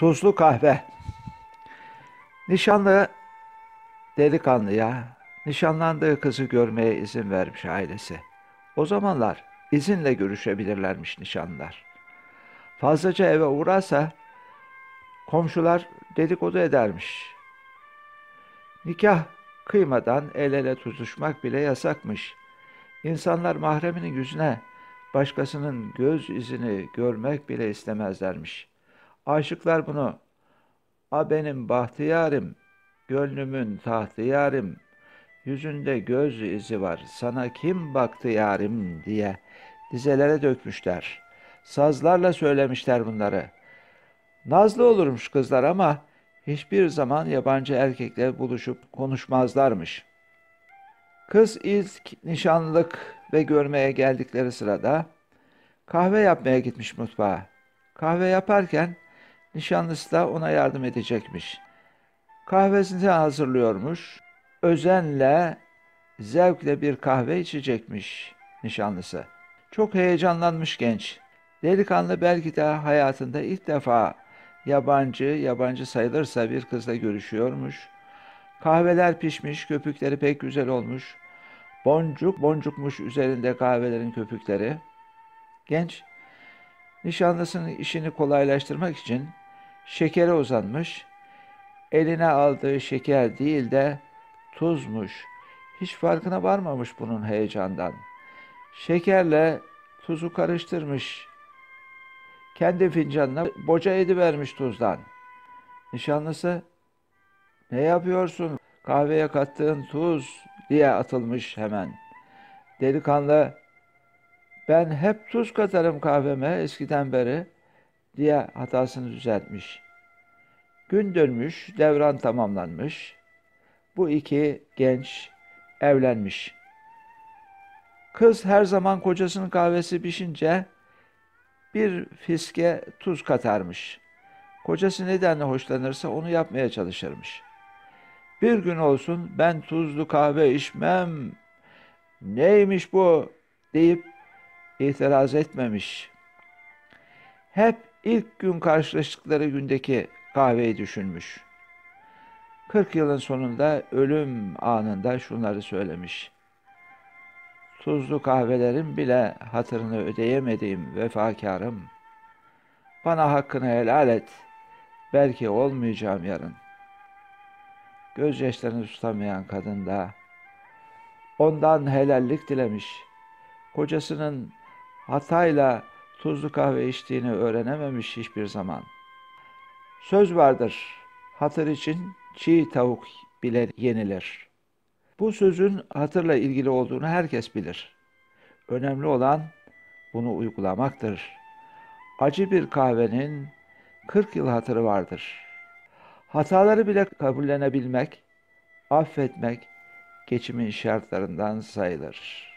Tuzlu kahve. Nişanlı delikanlıya nişanlandığı kızı görmeye izin vermiş ailesi. O zamanlar izinle görüşebilirlermiş nişanlılar. Fazlaca eve uğrarsa komşular dedikodu edermiş. Nikah kıymadan el ele tutuşmak bile yasakmış. İnsanlar mahreminin yüzüne başkasının göz izini görmek bile istemezlermiş. Aşıklar bunu "A benim bahtiyarım, gönlümün tahtı yarim, yüzünde göz izi var, sana kim baktı yarim" diye dizelere dökmüşler. Sazlarla söylemişler bunları. Nazlı olurmuş kızlar ama hiçbir zaman yabancı erkekle buluşup konuşmazlarmış. Kız ilk nişanlılık ve görmeye geldikleri sırada kahve yapmaya gitmiş mutfağa. Kahve yaparken nişanlısı da ona yardım edecekmiş. Kahvesini hazırlıyormuş. Özenle, zevkle bir kahve içecekmiş nişanlısı. Çok heyecanlanmış genç. Delikanlı belki de hayatında ilk defa yabancı sayılırsa bir kızla görüşüyormuş. Kahveler pişmiş, köpükleri pek güzel olmuş. Boncuk boncukmuş üzerinde kahvelerin köpükleri. Genç, nişanlısının işini kolaylaştırmak için şekere uzanmış. Eline aldığı şeker değil de tuzmuş. Hiç farkına varmamış bunun heyecandan. Şekerle tuzu karıştırmış. Kendi fincanına boca edivermiş tuzdan. Nişanlısı "Ne yapıyorsun? Kahveye kattığın tuz" diye atılmış hemen. Delikanlı "Ben hep tuz katarım kahveme eskiden beri" diye hatasını düzeltmiş. Gün dönmüş, devran tamamlanmış. Bu iki genç evlenmiş. Kız her zaman kocasının kahvesi pişince bir fiske tuz katarmış. Kocası nedenle hoşlanırsa onu yapmaya çalışırmış. Bir gün olsun "Ben tuzlu kahve içmem, neymiş bu" deyip itiraz etmemiş. Hep ilk gün karşılaştıkları gündeki kahveyi düşünmüş. 40 yılın sonunda ölüm anında şunları söylemiş: "Tuzlu kahvelerin bile hatırını ödeyemediğim vefakarım, bana hakkını helal et, belki olmayacağım yarın." Gözyaşlarını tutamayan kadın da ondan helallik dilemiş. Kocasının hatayla tuzlu kahve içtiğini öğrenememiş hiçbir zaman. Söz vardır, hatır için çiğ tavuk bile yenilir. Bu sözün hatırla ilgili olduğunu herkes bilir. Önemli olan bunu uygulamaktır. Acı bir kahvenin 40 yıl hatırı vardır. Hataları bile kabullenebilmek, affetmek geçimin şartlarından sayılır.